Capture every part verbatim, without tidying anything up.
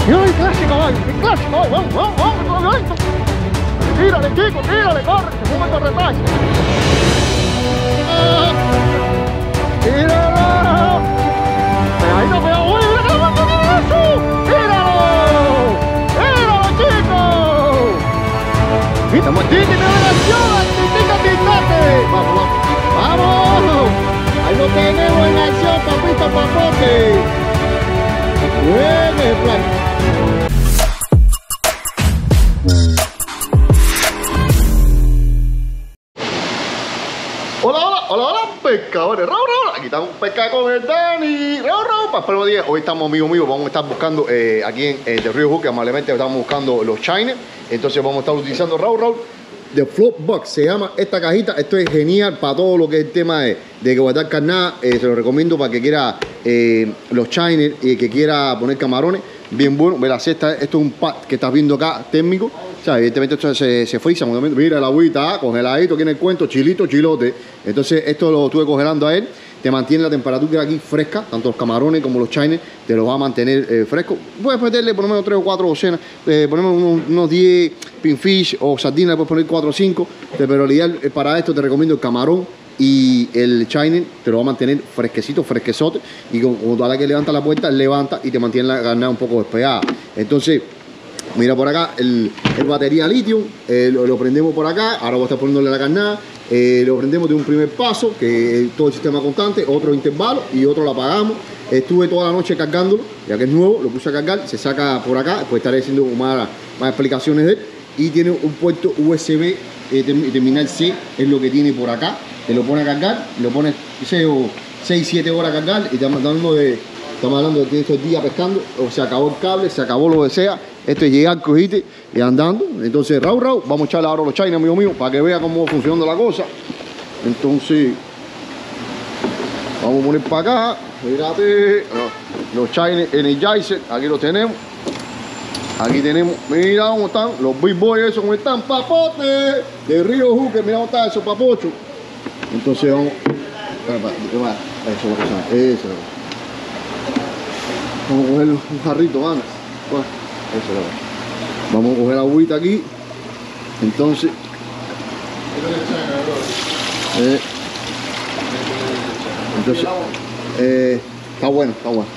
Mira el clásico, vaya, el clásico, vaya, vamos, vamos, vamos, vamos. Tírale, chico, tírale, corre, se mueve el corretaje. ¡Tíralo! Ahí no me voy, mira que lo mira eso. ¡Tíralo! ¡Tíralo, chicos! Estamos aquí, mira la acción, tica, ticate. Vamos, vamos. ¡Vamos! Ahí lo tenemos en acción, papito, papote. Buen plan. Hola, hola, hola, hola, pescadores. Raúl, Raúl, aquí estamos pescando con el Dani. Raúl, Raúl, para el próximo día. Hoy estamos, amigos míos, vamos a estar buscando eh, aquí en el de Río Hook, amablemente estamos buscando los chines. Entonces vamos a estar utilizando Raúl, Raúl. The Flop Box se llama esta cajita. Esto es genial para todo lo que es el tema de, de que guardar carnada. Eh, se lo recomiendo para que quiera eh, los chiners y que quiera poner camarones. Bien bueno. Ve la cesta. Esto es un pack que estás viendo acá, térmico. O sea, evidentemente esto se, se frisa. Mira el agüita, congeladito, tiene el cuento, chilito, chilote. Entonces esto lo estuve congelando a él. Te mantiene la temperatura aquí fresca, tanto los camarones como los chiners, te los va a mantener eh, fresco. Puedes meterle por lo menos tres o cuatro docenas, eh, por lo menos unos, unos diez pinfish o sardinas, le puedes poner cuatro o cinco, pero el ideal para esto te recomiendo el camarón y el chiner, te lo va a mantener fresquecito, fresquezote, y cuando a la que levanta la puerta, levanta y te mantiene la carne un poco despegada. Entonces, mira por acá el, el batería litio, eh, lo, lo prendemos por acá, ahora voy a estar poniéndole la carnada. Eh, lo prendemos de un primer paso, que es todo el sistema constante, otro intervalo y otro lo apagamos. Estuve toda la noche cargándolo, ya que es nuevo, lo puse a cargar, se saca por acá, después estaré haciendo más, más explicaciones de él. Y tiene un puerto U S B, eh, terminal C, es lo que tiene por acá. Te lo pone a cargar, lo pones seis siete horas a cargar y estamos hablando de, estamos hablando de estos días pescando, o se acabó el cable, se acabó lo que sea. Esto es llegar, cogiste y andando. Entonces, Raúl, Raúl, vamos a echarle ahora los chines, amigo mío, para que vea cómo funciona la cosa. Entonces, vamos a poner para acá. Mírate, los chines Energizer, aquí los tenemos. Aquí tenemos, mira cómo están los big boys, esos cómo están, papote de Río Hook, mira cómo están esos papochos. Entonces, vamos, eso, eso, vamos a coger un jarrito, vamos. Eso es lo que. Vamos a coger la agüita aquí. Entonces. Eh, entonces. Eh, está bueno, está bueno.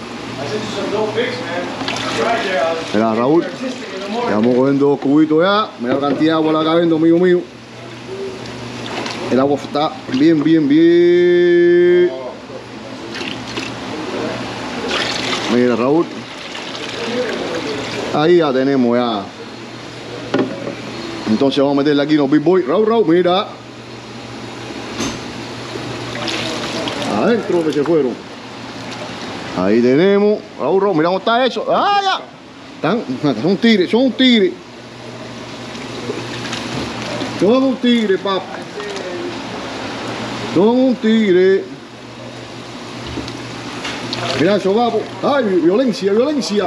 Mira, Raúl. Estamos cogiendo dos cubitos ya. Mira la cantidad de agua la cabendo, amigo mío. El agua está bien, bien, bien. Mira, Raúl. Ahí ya tenemos ya. Entonces vamos a meterle aquí los big boys. Raúl, Raúl, mira. Adentro que se fueron. Ahí tenemos. Raúl, Raúl, mira cómo está eso. ¡Ah, ya! Están, son tigres, son un tigre. Son un tigre, papá. Son un tigre. Mira eso, papo. ¡Ay, violencia, violencia!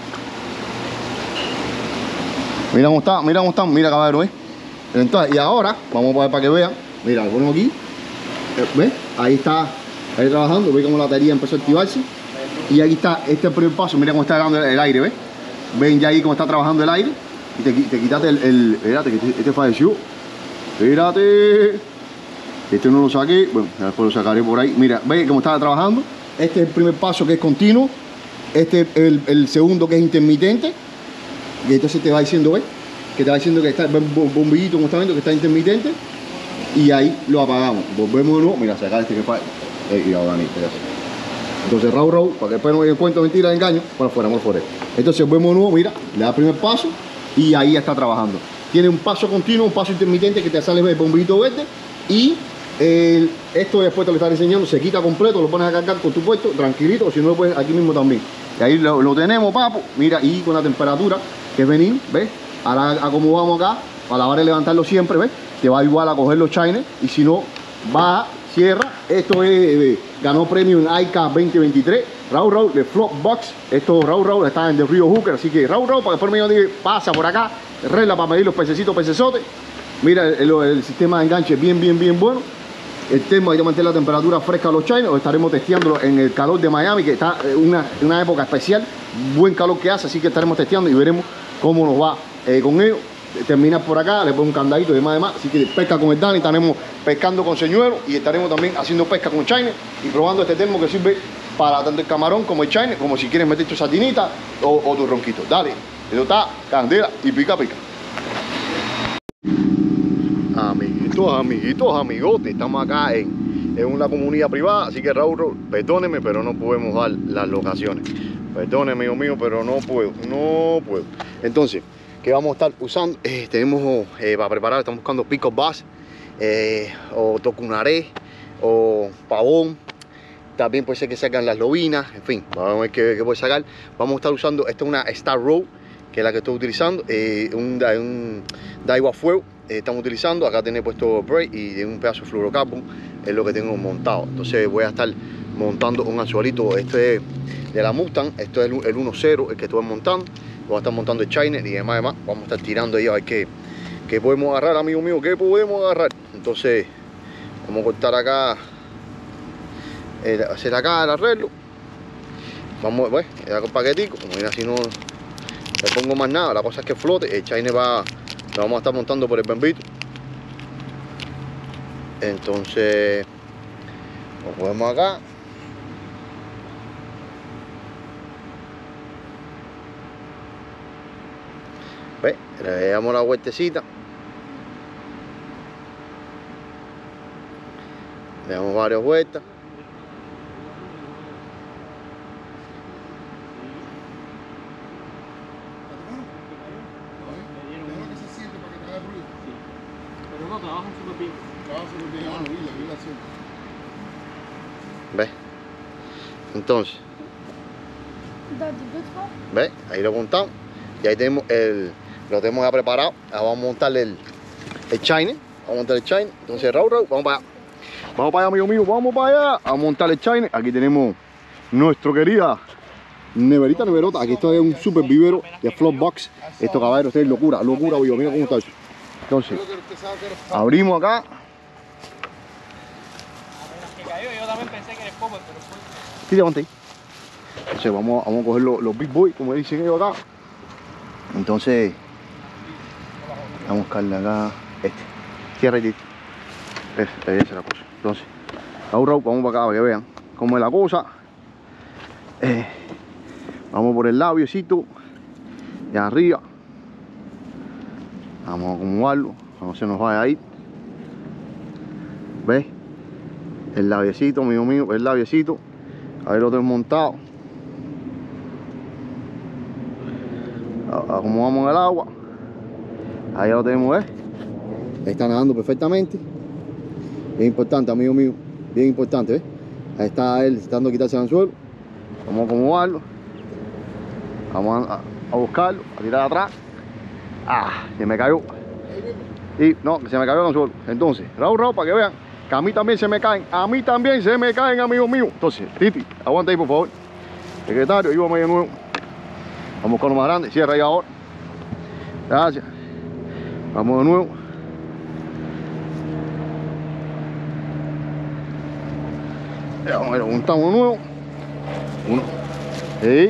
Mira cómo está, mira cómo están, mira caballero, ¿eh? Entonces, y ahora, vamos a poner para que vean. Mira, lo ponemos aquí. ¿Ves? Ahí está, ahí trabajando. Ve cómo la batería empezó a activarse. Y aquí está, este es el primer paso. Mira cómo está dando el, el aire, ¿ves? Ven ya ahí cómo está trabajando el aire. Y te, te quitaste el, el fíjate que este, este falleció. Fíjate. Este no lo saqué. Bueno, después lo sacaré por ahí. Mira, ¿ves cómo está trabajando? Este es el primer paso que es continuo. Este es el, el segundo que es intermitente. Y entonces te va diciendo, ¿ves? Que te va diciendo que está el bombillito, como está viendo, que está intermitente. Y ahí lo apagamos. Volvemos de nuevo. Mira, sacar este que falla. Eh, y ahora ni, entonces, Raúl, Raúl, para que después no me cuento mentira, engaño. Bueno, fuera, por fuera. Entonces, volvemos de nuevo, mira, le da el primer paso y ahí ya está trabajando. Tiene un paso continuo, un paso intermitente que te sale el bombillito verde. Y el, esto después te lo estaré enseñando, se quita completo, lo pones a cargar con tu puesto, tranquilito, si no lo puedes aquí mismo también. Y ahí lo, lo tenemos, papo. Mira, y con la temperatura que es venir, ¿ves? Ahora acomodamos acá, para lavar y levantarlo siempre, ¿ves? Te va igual a coger los chines y si no, baja, cierra. Esto es, eh, ganó premio en I C A veinte veintitrés. Raúl, Raúl, de Flop Box. Esto, Raúl, Raúl, está en The Río Hooker. Así que, Raúl, Raúl, para que después me diga, pasa por acá, regla para medir los pececitos, pecesotes. Mira, el, el, el sistema de enganche es bien, bien, bien bueno. el termo, hay que mantener la temperatura fresca a los chines, o estaremos testeándolo en el calor de Miami, que está una, una época especial, buen calor que hace, así que estaremos testeando y veremos cómo nos va eh, con ellos. Terminar por acá, le pongo un candadito y demás, demás. Así que pesca con el Dani, estaremos pescando con señuelo y estaremos también haciendo pesca con chine y probando este termo que sirve para tanto el camarón como el chine, como si quieres meter tu sardinita o, o tu ronquito. Dale, esto está candela y pica pica. Amiguitos, amiguitos, amigotes, estamos acá en, en una comunidad privada, así que Raúl, perdóneme, pero no podemos dar las locaciones. Perdóneme, amigo mío, pero no puedo, no puedo. Entonces, que vamos a estar usando, eh, tenemos eh, para preparar, estamos buscando pico bass, eh, o tocunaré, o pavón, también puede ser que sacan las lobinas, en fin, vamos a ver qué, qué puede sacar. Vamos a estar usando, esta es una Star Row, que es la que estoy utilizando, eh, un, un Daiwa Fuego, eh, estamos utilizando, acá tiene puesto break y un pedazo de fluorocarbon, es lo que tengo montado. Entonces voy a estar montando un anzuelito, este es de la Mustang, esto es el, el uno cero, el que estoy montando. Voy a estar montando el chiner y demás, demás. Vamos a estar tirando ahí a ver qué, qué podemos agarrar, amigo mío, qué podemos agarrar. Entonces, vamos a cortar acá, eh, hacer acá el arreglo. Vamos, pues, el paquetico. Como mira, si no le pongo más nada, la cosa es que flote. El chiner va, lo vamos a estar montando por el bembito. Entonces, lo ponemos acá. ¿Ves? Le damos la vueltecita, le damos varias vueltas. ¿Ves? Entonces, ¿ves? Ahí lo montamos y ahí tenemos el, lo tenemos ya preparado. Ahora vamos a montarle el, el chiner, vamos a montar el chiner. Entonces, Raúl, Raúl, vamos para allá, vamos para allá, amigo mío, vamos para allá a montar el chiner. Aquí tenemos nuestro querida neverita, neverota. Aquí esto es un super vivero de Float Box. Esto, caballero, esto es locura, locura, vivo. Mira cómo está eso. Entonces, abrimos acá. Yo también pensé que era el cover, pero fue... Sí, levanta ahí. Entonces vamos, vamos a coger los, los big boys, como dicen ellos acá. Entonces, vamos a buscarle acá este. Cierra ahí. Esa es la cosa. Entonces, Raúl, Raúl, vamos para acá para que vean cómo es la cosa. Eh, vamos por el labiocito de arriba. Vamos a acomodarlo, no se nos vaya a ir. ¿Ves? El labiecito, amigo mío, el labiecito. Ahí lo tengo montado. Acomodamos en el agua. Ahí lo tenemos, ¿ves? Ahí está nadando perfectamente. Bien importante, amigo mío. Bien importante, ¿ves? Ahí está él tratando de quitarse el anzuelo. Vamos a acomodarlo. Vamos a, a buscarlo, a tirar atrás. Ah, se me cayó. Y no, se me cayó el anzuelo. Entonces, Raúl, Raúl, para que vean que a mí también se me caen. A mí también se me caen, amigos míos. Entonces, Titi, aguanta ahí, por favor. Secretario, y vamos ahí de nuevo. Vamos con lo más grande. Cierra ahí ahora. Gracias. Vamos de nuevo. Ya, vamos a ver, montamos de nuevo. Uno. Sí.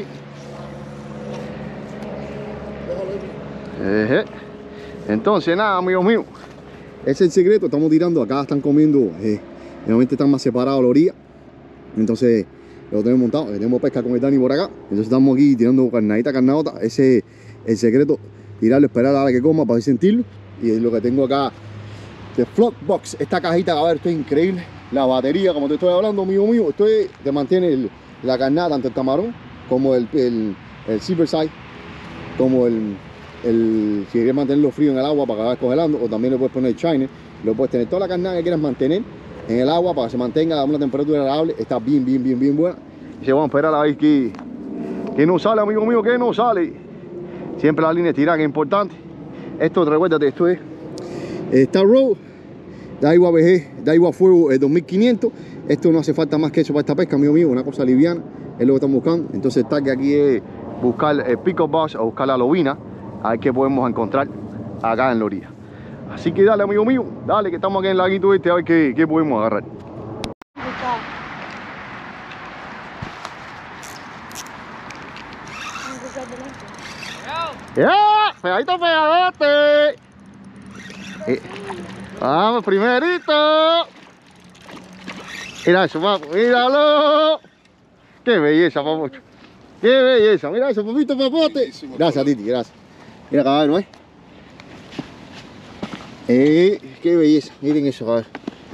Eje. Entonces, nada, amigos míos. Ese es el secreto. Estamos tirando. Acá están comiendo. Eh, normalmente están más separados a la orilla. Entonces, lo tenemos montado. Tenemos pesca con el Dani por acá. Entonces, estamos aquí tirando carnadita, carnadota. Ese es el secreto. Tirarlo, esperar a la que coma para sentirlo. Y es lo que tengo acá de Float Box. Esta cajita, a ver, esto es increíble. La batería, como te estoy hablando, amigo mío, esto es, te mantiene el, la carnada, tanto el camarón como el, el, el silver side, como el, el, si quieres mantenerlo frío en el agua para que vaya congelando, o también le puedes poner el chiner, lo puedes tener toda la carnada que quieras mantener en el agua para que se mantenga a una temperatura agradable. Está bien, bien, bien, bien buena. Y se vamos a esperar a ver que, que no sale, amigo mío, que no sale. Siempre la línea estirada, que es importante. Esto, recuérdate, esto es Star Row, Daiwa V G, Daiwa Fuego el dos mil quinientos. Esto no hace falta más que eso para esta pesca, amigo mío, una cosa liviana, es lo que estamos buscando. Entonces el target aquí es buscar el pick-up bass o buscar la lobina, a ver qué podemos encontrar acá en la orilla. Así que dale, amigo mío, dale, que estamos aquí en el laguito este, a ver qué, qué podemos agarrar. ¡Ya! ¡Pegadito, pegadote! Eh, vamos, primerito. Mira eso, papo, míralo. ¡Qué belleza, papucho! ¡Qué belleza! Mira eso, papito, papote. Gracias, Titi, gracias. Mira, caballo, ¿eh? Eh, qué belleza, miren eso, caballo.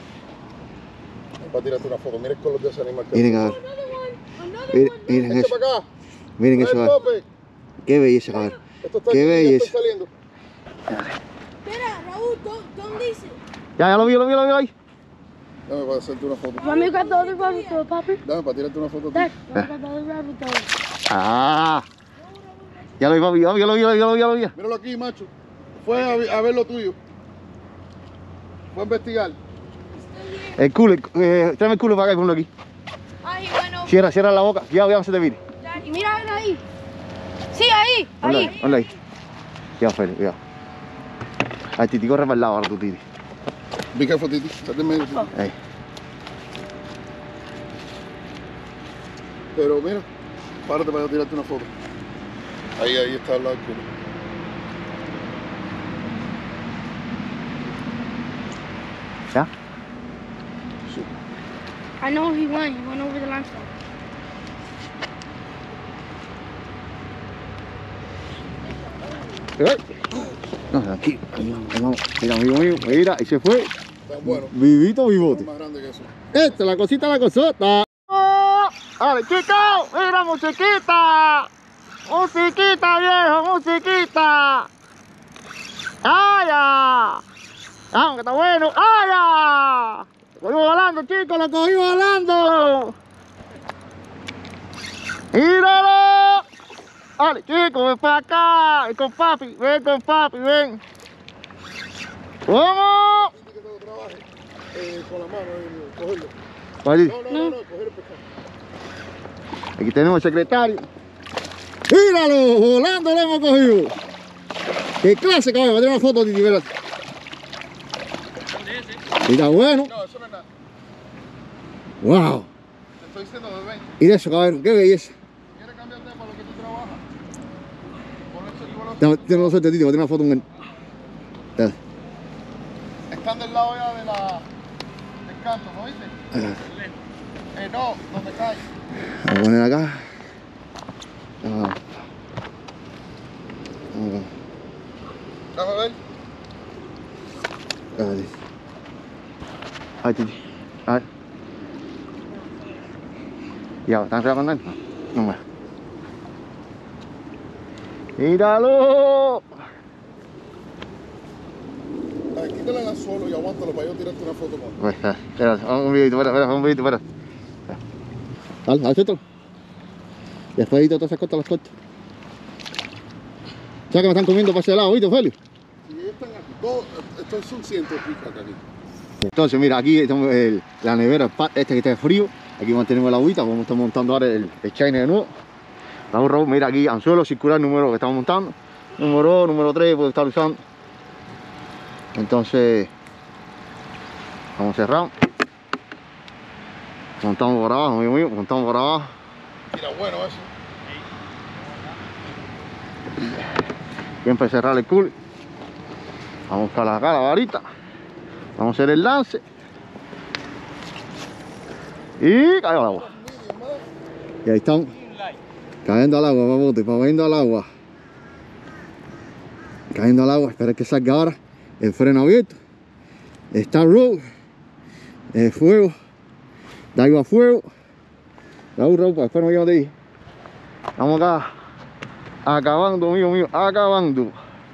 Para tirarte una foto, miren el color de ese animal. Miren, caballo. Miren, miren eso. Miren eso, caballo. Qué belleza, caballo. Qué belleza. Espera, Raúl, ¿dónde dice? Ya, ya lo vi, lo vi, lo vi ahí. Dame para hacerte una foto. Let me grab the other rabbit though, Papi. Dame para tirarte una foto. Dad, let me grab the other rabbit though. Ah. Ya lo vi, papi, ya lo vi, ya lo vi, ya lo vi, ya lo vi. Míralo aquí, macho. Fue a, a ver lo tuyo. Fue a investigar. El culo, eh, tráeme el culo para acá, ponlo aquí. Ah, he went over. Cierra, cierra la boca. Ya, ya se te vire. Daddy, mira ahí. Sí, ahí, Ponlo ahí. ahí, ponlo ahí. Cuidado, Feli, cuidado. Ay, Titi, corre para el lado ahora tú, Titi. Vi que fotito. Sate en medio. Oh. Ahí. Pero mira, párate para tirarte una foto. Ahí, ahí está al lado del culo. ¿Ya? Sí. I know he went. He went over the limestone. Eh. No, aquí, ahí vamos, ahí vamos. Mira, amigo mío, mira, ahí se fue. Tan bueno. Vivito, vivote. Más grande que eso. Esta, la cosita, la cosota. ¡Oh! ¡Dale, chico! ¡Mira, musiquita! ¡Musiquita, viejo! ¡Musiquita! ¡Ay, ya! ¡Ah, que está bueno! ¡Ay, ya! Lo cogí volando, chicos, lo cogí volando. ¡Míralo! ¡Dale, chicos, ven para acá! Ven con papi, ven con papi, ven. ¡Vamos! Que te lo trabaje eh, con la mano, eh, cogerlo. Vale. No, no, no, no, coger el pescado. Aquí tenemos el secretario. ¡Míralo! Volando lo hemos cogido. ¡Qué clase, cabrón! Me voy a tirar una foto, Titi, ¿verdad? Mira, bueno. No, eso no es nada. ¡Wow! Te estoy diciendo, bebé. Mira eso, cabrón. ¡Qué belleza! ¿Quieres cambiarte para lo que tú trabajas? Por eso y por eso. Dame, tienes la suerte, Titi, voy a tirar una foto con él. Dale. Están del lado ya de la... del canto, ¿no viste? Eh, no, donde cae. Vamos a poner acá. Vamos. Vamos. Déjame ver. Dale. Ay, Titi. A ver. Ya, ¿están con él? No más. ¡Míralo! Ay, quítale el anzuelo y aguántalo para yo tirarte una foto con él. Pues, espera, espera, vamos un videito, espera, espera, un videito, espera. Dale, dale, suéltalo. Y después todas esas costas las corto. ¿Sabes que me están comiendo para ese lado, viste, Felio? Si ellos están aquí, todos, estos son cientos de picas aquí. Entonces, mira, aquí estamos el, la nevera, el pad este que está frío. Aquí mantenemos la agüita, vamos a estar montando ahora el, el chine de nuevo. Raúl, Raúl, mira aquí, anzuelo circular número que estamos montando. Número dos, número tres, puede estar usando. Entonces, vamos cerrado. Montamos por abajo, amigo mío, montamos por abajo. Mira, bueno eso. Siempre cerrar el culo. Vamos a buscar acá la varita. Vamos a hacer el lance. Y cayó al agua. Y ahí estamos. Cayendo al agua, papote, cayendo al agua. Cayendo al agua, espera que salga ahora. El freno abierto. Está road. El fuego. Da a fuego. Raúl, Raúl, para después no llevo de ahí. Vamos acá. Acabando, amigo mío, acabando.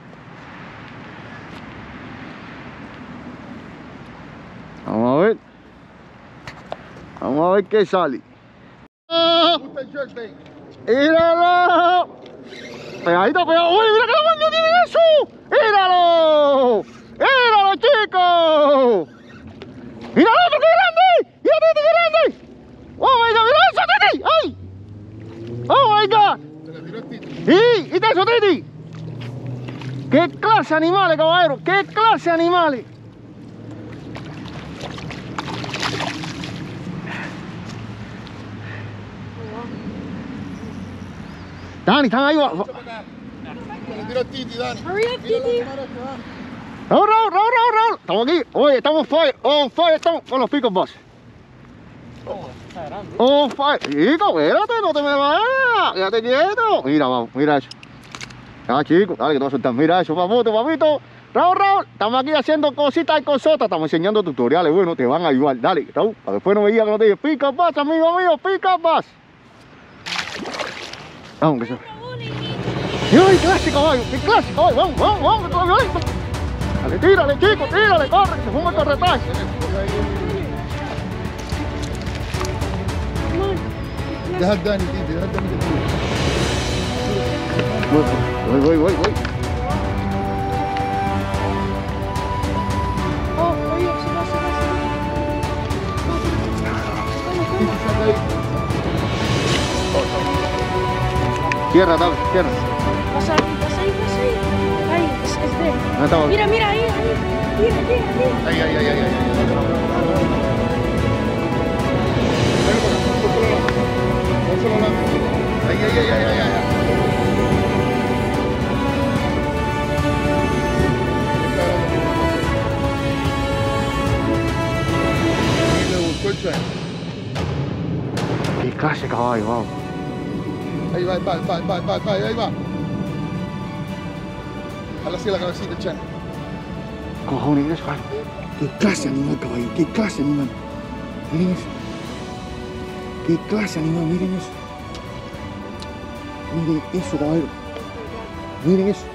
Vamos a ver. Vamos a ver qué sale. ¿Te gusta el jerkbait? ¡Míralo! Pegadito, pegado. ¡Uy, mira qué tamaño tiene eso! ¡Míralo! ¡Míralo, chicos! ¡Mira otro, qué grande! ¡Mira Titi, qué grande! ¡Oh, my God! ¡Mira eso, Titi! ¡Ay! ¡Oh, my God! Se le tiró el tito. ¡Sí! ¡Y eso, Titi! ¿Qué clase de animales, caballero? ¿Qué clase de animales? Dani, están ahí. Le tiro a Titi, Dani. Hurry up, Titi. Raúl, Raúl, Raúl, Raúl, Raúl. Estamos aquí. Oye, estamos on fire. On fire estamos con los picos bus. On fire. Chico, espérate, no te me vayas. Quédate quieto. Mira, vamos, mira eso. Ah, chico, dale que te vas a soltar. Mira eso, papito, papito. Raúl, Raúl, estamos aquí haciendo cositas y cosas. Estamos enseñando tutoriales. Bueno, te van a ayudar. Dale, Raúl, para después no me digas que no te digas pick up bus, amigo mío, pick up bus. Vamos, que se. ¡Ay, clase, caballo! ¡Qué clase, caballo! ¡Vamos, vamos, vamos! ¡Todo violento! Dale, tírale, chico, tírale, corre, que se fuma el corretaje. Deja el Dani, Titi, deja el Dani. Voy, voy, voy, voy. Oh, hurry up, se va, se va, se va. Cierra, dale, cierra. Pasa ahí, pasa ahí, pasa ahí. Ahí, es, es de. ¿Dónde estamos? Mira, mira, ahí, ahí. Mira, mira, mira. Ahí, ahí, ahí, ahí, ahí. Ahí, ahí, ahí, ahí, ahí, ahí. Le buscó el tren. ¡Qué clase, caballo! Vamos. Ahí va, va, va, va, va, va, ahí va. Jala así la cabecita, Chan. Cojones, mira eso, caballo. ¡Qué clase de animal, caballo! ¡Qué clase de animal! Miren eso. ¡Qué clase de animal! Miren eso. Miren eso, caballo. Miren eso.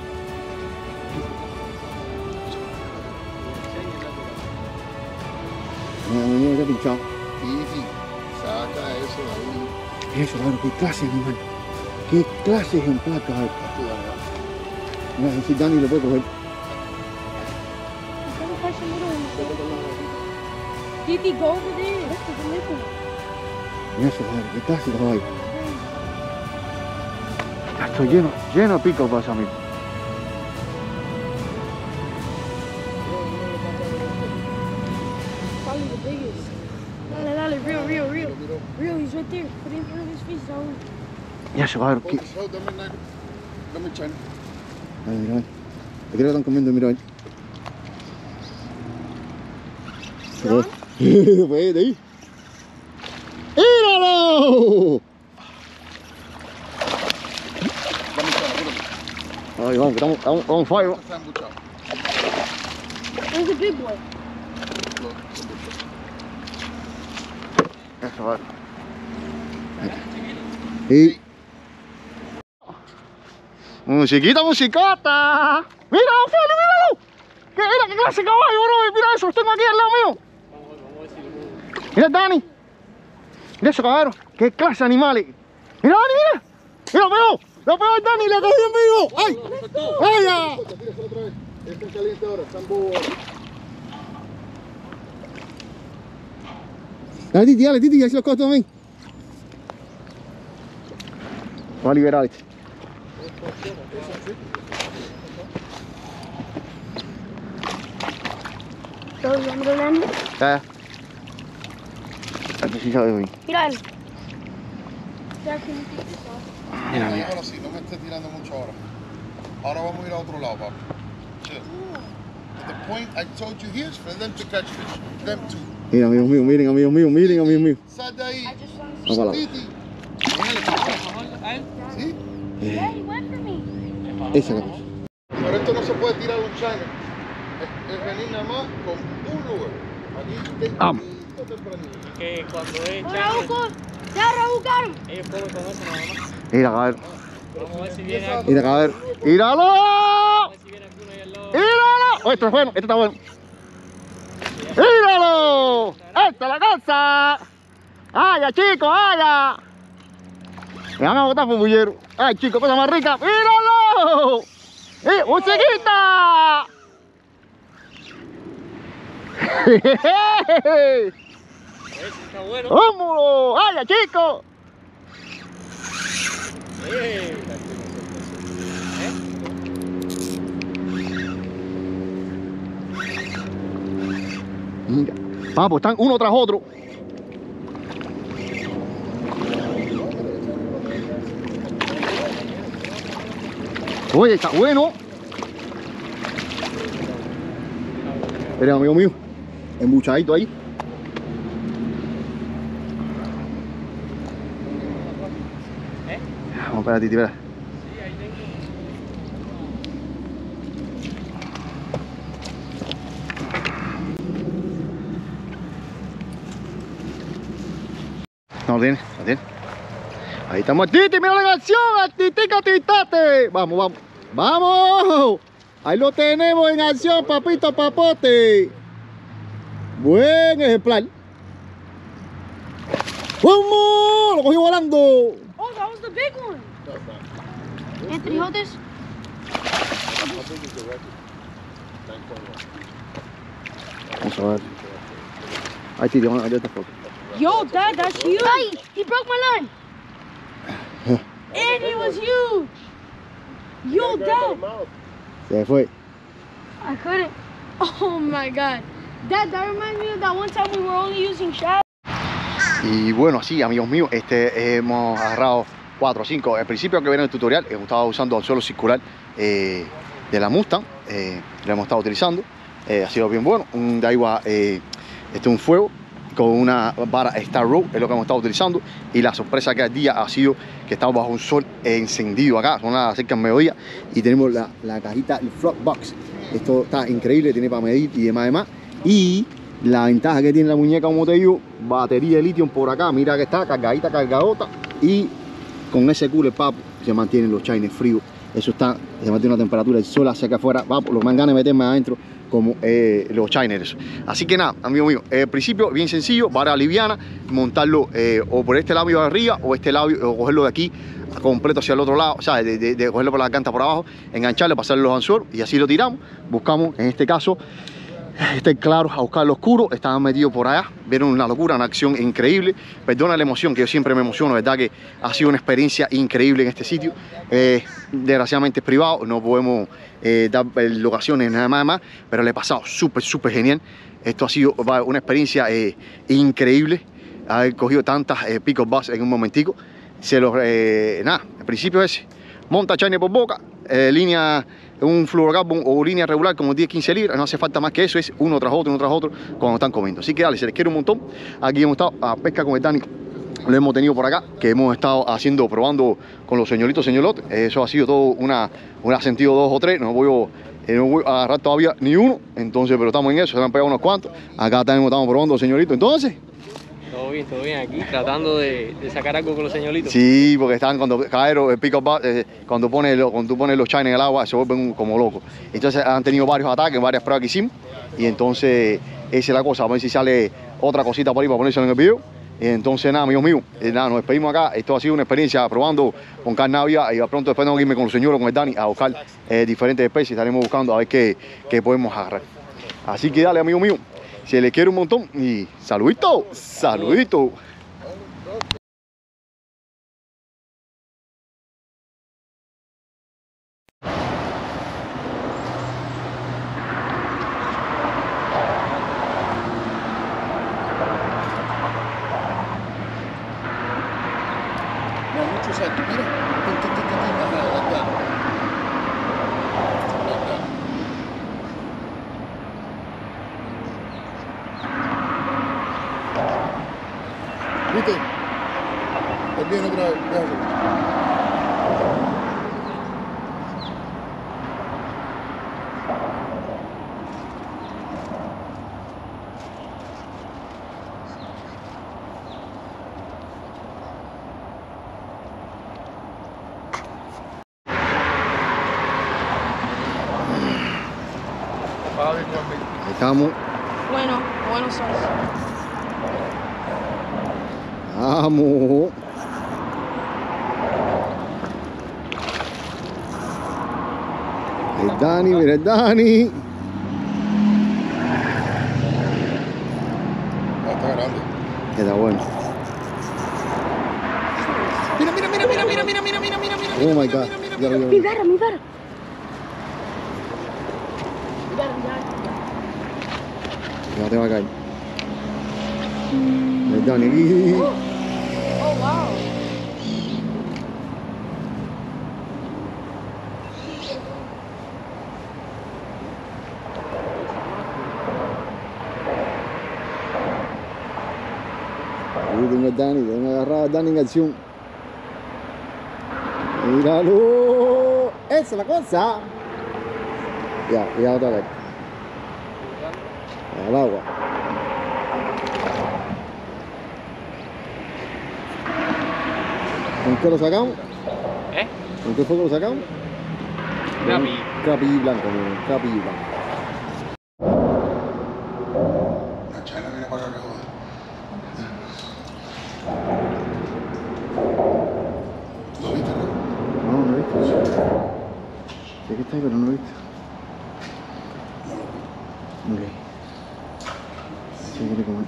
Mira, mira, está pinchado. Titi, saca eso de ahí. Mira eso, caballo. ¡Qué clase de animal! ¡Qué clase de ejemplar, caballo! Mira, si Dani lo puede coger. Titi, go over there. That's the little. Mira eso, caballo. ¡Qué clase de caballo! Ya estoy lleno, lleno de picos para amigo. Probably the biggest. Dale, dale, real, real, real. Real, he's right there. Put it in front of his face, Raúl. Ya se caballo. ¿Qué? Dame, negro. Dame, Chan. Ay, mira, ay. ¿De qué le están comiendo? Mira, ay. John? Pues de ahí. ¡Míralo! Dame, Chan, apúrate. Ay, vamos, que estamos, estamos, estamos on fire. Está embuchado. There's a big boy. Eso, vale. Y... Musiquita, musicota. Mira, Feli, míralo. ¿Qué, mira, qué clase de caballo, bro. Mira eso, los tengo aquí al lado mío. Mira, Dani. Mira eso, caballero. Qué clase de animales. Mira, Dani, mira. Mira, lo pegó. Lo pegó el Dani, le cogió en vivo. ¡Ay! ¡Ay, ya! Tíraselo otra vez. Está caliente ahora, están bobos. Dale, Titi, dale, Titi, ya se los cojo también. Voy a liberar este. So, you want me to land it? Ya. Aquí sí sabe bien. Mira él. Ya que no te gusta. Mira, mira. Ahora sí, no me estés tirando mucho ahora. Ahora vamos a ir a otro lado, papi. Chill. The point I told you here is for them to catch fish. Them two. Mira, amigos míos, miren, amigos míos, miren, amigos míos. Sal de ahí. I just want to... Vamos para la. Titi. A él. ¿Sí? Yeah, he went for me. Esa cosa. Pero esto no se puede tirar un china. Es, es venir nada más con un lugar. Aquí Vamos. tempranito, tempranito. Que cuando es Oh, Raúl, go. Ya, Raúl got him. ellos comen con eso nada más. Mira, cabrón. Vamos a ver si viene algo. Mira, cabrón. ¡Míralo! A ver si viene alguno ahí al lado. ¡Míralo! Oh, este es bueno, este está bueno. ¡Míralo! ¡Esta es la cosa! ¡Vaya, chicos, vaya! Me van a botar fubullero. ¡Ay, chicos, cosa más rica! ¡Míralo! ¡Eh, musiquita! Ese está bueno. ¡Vámonos! ¡Vaya, chicos! Eh, Mira. Papo, están uno tras otro. Oye, está bueno. Espera, amigo mío. Embuchadito ahí. ¿Eh? Vamos a esperar a ti, espera. Sí, ahí tengo. No, lo tiene, lo tiene. Ahí estamos. Titi, mira la acción. Titica, titate. Vamos, vamos. ¡Vamos! Ahí lo tenemos en acción, papito papote. Buen ejemplar. ¡Vamos! Lo cogió volando. Oh, that was the big one. Anthony, hold this. Vamos a ver. Ahí Titi, vamos a ver esta foto. Yo, Dad, that's huge. Ay, he broke my line. And he was huge. Yo, Dad. Se fue. I couldn't. Oh my God. Dad, that reminds me of that one time we were only using shadow. Y bueno, sí, amigos míos, este, hemos agarrado cuatro o cinco. Al principio que vieron el tutorial, hemos estado usando el suelo circular eh, de la Mustang. Eh, lo hemos estado utilizando. Eh, ha sido bien bueno. Un Daiwa, eh, este un fuego con una vara Star Row, es lo que hemos estado utilizando. Y la sorpresa que al día ha sido que estamos bajo un sol encendido acá. Son las cerca del mediodía y tenemos la, la cajita, el Flock Box. Esto está increíble, tiene para medir y demás, demás. Y la ventaja que tiene la muñeca, como te digo, batería de litio por acá, mira que está cargadita, cargadota. Y con ese cooler, papo, se mantienen los chines fríos. Eso está, se mantiene una temperatura, el sol hacia acá afuera, papo, los más ganas de meterme adentro como eh, los chiners. Así que nada, amigo mío, el principio bien sencillo, vara liviana, montarlo eh, o por este lado de arriba o este lado, o cogerlo de aquí completo hacia el otro lado, o sea, de, de, de cogerlo por la garganta por abajo, engancharle, pasarle los anzuelos y así lo tiramos. Buscamos, en este caso, este claro, a buscar lo oscuro, estaban metidos por allá, vieron una locura, una acción increíble. Perdona la emoción, que yo siempre me emociono, verdad que ha sido una experiencia increíble en este sitio. Eh, desgraciadamente es privado, no podemos eh, dar locaciones nada más, más, pero le he pasado súper, súper genial. Esto ha sido una experiencia eh, increíble, haber cogido tantas eh, pick-up bus en un momentico. Se los, eh, nada, al principio es monta chine por boca, eh, línea un fluorocarbon o línea regular como diez quince libras, no hace falta más que eso, es uno tras otro, uno tras otro cuando están comiendo. Así que dale, se les quiere un montón. Aquí hemos estado a pesca con el Dani, lo hemos tenido por acá, que hemos estado haciendo, probando con los señoritos, señorotes. Eso ha sido todo una, una sentido dos o tres, no voy, eh, no voy a agarrar todavía ni uno, entonces, pero estamos en eso, se han pegado unos cuantos. Acá tenemos, estamos probando, señoritos, entonces. Todo bien, todo bien aquí, tratando de, de sacar algo con los señoritos. Sí, porque están cuando caeron el pick up, eh, cuando, pone lo, cuando tú pones los chines en el agua, se vuelven como locos. Entonces han tenido varios ataques, varias pruebas que hicimos. Y entonces esa es la cosa, vamos a ver si sale otra cosita por ahí para ponerse en el video. Y entonces nada, amigos míos, eh, nada, nos despedimos acá. Esto ha sido una experiencia probando con carnavia y de pronto después tengo que irme con los señores, con el Dani, a buscar eh, diferentes especies. Estaremos buscando a ver qué, qué podemos agarrar. Así que dale, amigo mío, se les quiere un montón y saludito, saludito. Muchos aquí, mira. Tin, tin, tin, tin, ajá, like that. Like that. ¿Viste? Él viene otra vez, déjalo. Ahí estamos. Bueno, bueno sos. Vamos. El Dani, mira el Dani. Ah, está grande. Está bueno. Mira, mira, mira, mira, mira, mira, mira, mira, mira, mira. Oh my God. Ya lo Mi veo. vara, mi vara. Mi vara, mi vara. Ya te va a caer. El Dani aquí. Oh, wow. Ahí tengo el Dani, tengo agarrado a Dani en acción. Míralo. Esa es la cosa. Ya, ya otra vez. Al agua. ¿Con qué lo sacamos? ¿Eh? ¿Con qué fue que lo sacamos? Gaby. Capi blanco, mi capi blanco. La China viene para acá, joder. ¿Lo viste, no? No, no he visto. Sé que está ahí, pero no lo he visto. Ok. Sí, quiere comer.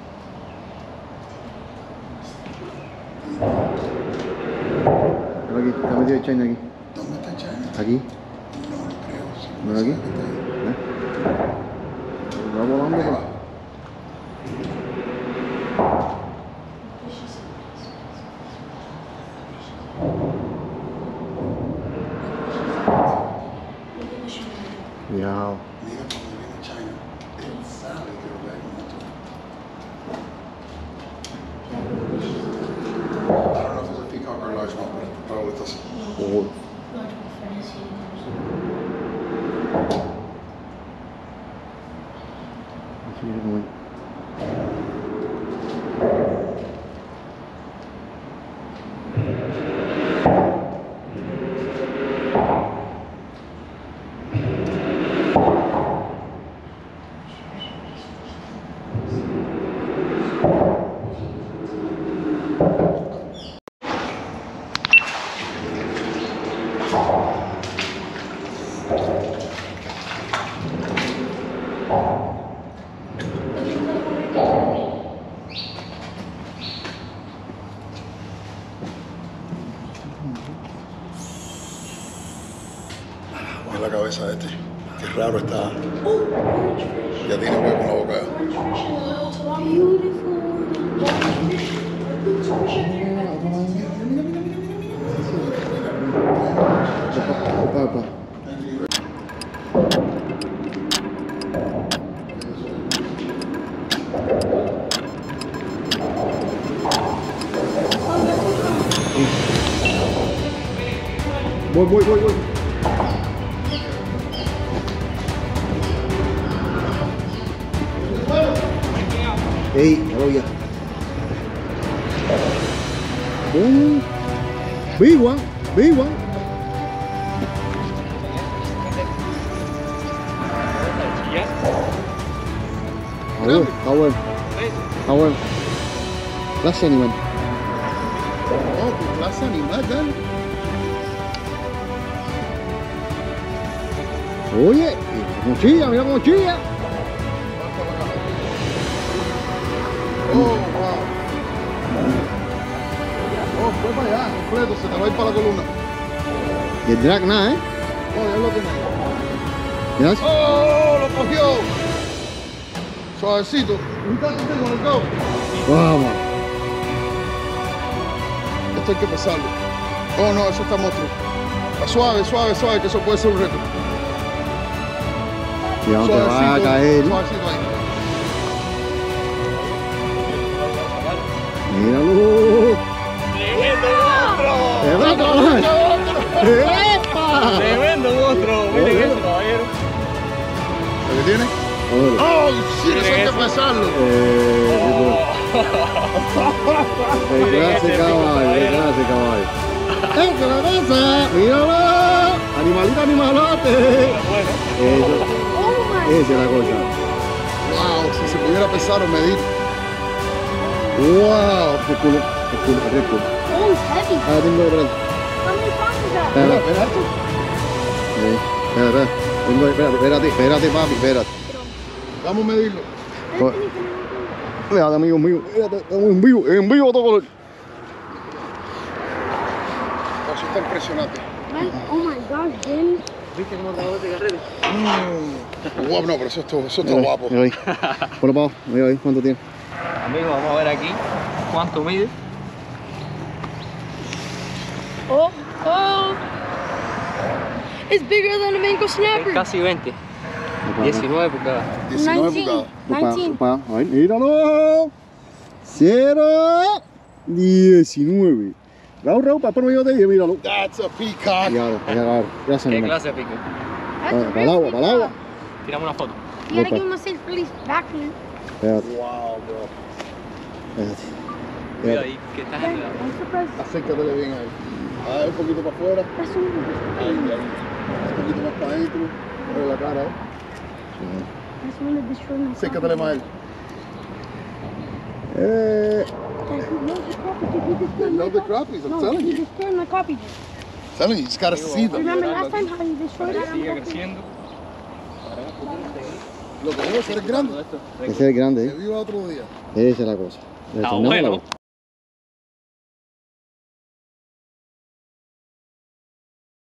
Pero aquí, está metido el China aquí. ¿Dónde está China? Aquí. No, no creo. Sí. ¿No es aquí? Está ahí. ¿Eh? Va volando, Ahí pero... va. Cuidado. Mira cuando viene China. Él sabe que lo ve en moto. I don't know if it's a peacock or a large one, but probably doesn't. Oh. Sí, quiere comer. Mira la cabeza de este. Qué raro está. Ya tiene hueco en la boca. Opa, opa. Voy, voy, voy, voy. Ey, ahora ya. Un big one, big one. Está bueno, está bueno. Está bueno. Clase animal. Oh, tu clase animal, Dan. Oye, como chilla, mira como chilla. Oh, wow. Oh, fue para allá, completo, se te va a ir para la columna. Y el drag nada, ¿eh? Oh, ya lo tiene. Mira eso. Oh, lo cogió. Suavecito. Un tanto con el cabo. Vamos. Esto hay que pesarlo. Oh, no, eso está monstruo. Está suave, suave, suave, que eso puede ser un reto. Y no te va a caer. Suavecito ahí. Míralo. ¡Tremendo monstruo! ¡Epa! ¡Tremendo monstruo! Miren eso, caballero. ¿Lo que tiene? Ahora. Oh, sí, eso hay que pesarlo. Eh, el clase caballo, el clase caballo. ¡Esa es la cosa! ¡Míralo! ¡Animalito, animalote! Bueno, Eso, Oh my. esa es la cosa. Wow, si se pudiera pesar o medir. ¡Wow! ¡Qué culo! ¡Qué culo! ¡Qué culo! Oh, it's heavy. Ah, tengo que esperar. How many pounds is that? Espera, Mira esto. Eh, espera, espera. Tengo, espérate, espérate, espérate, papi, espérate. Vamos a medirlo. Oh. Espérate, amigo mío, espérate, estamos en vivo, en vivo todo color. Oh, eso está impresionante. Man, oh my gosh, Danny. ¿viste cómo acabó de carrera? Mm. Guapo, no, pero eso está, eso está Mira, guapo. mira ahí. Ponlo para abajo, mira ahí, ¿cuánto tiene? Amigos, vamos a ver aquí cuánto mide. Oh, oh. It's bigger than a mango Es snapper. casi veinte. diecinueve pulgadas. diecinueve nineteen. pulgadas. nineteen. Opa, a ver, míralo. Cero. diecinueve. Raúl, Raúl, papá no yo te dije, míralo. That's a peacock. Ya, ya, ya, gracias, ¿Qué nena. clase de pico? That's Para, a para el agua, real para el agua. Tiramos una foto. You gotta Opa. give him a safe release back here. Espérate, Wow, bro. espérate. Cuida espérate. ahí, que estás Okay, en la... I'm surprised. Acércatele bien ahí. A ver, un poquito para afuera. That's a little Ahí, ahí. Un poquito más para adentro. Mueve la cara, ¿eh? That's one of the shrimp. Acércatele más a él. Eh, That's love the crappie. He destroyed Love my the cop- crappies, I'm No, telling he you. destroyed my copy. Telling you, you just gotta see them. Remember last time how he destroyed it? Sigue creciendo. Lo que debe ser grande. Todo esto. ese es el grande, Se ¿eh? vio otro día. Esa es la cosa. Está Retornamos al bueno. agua.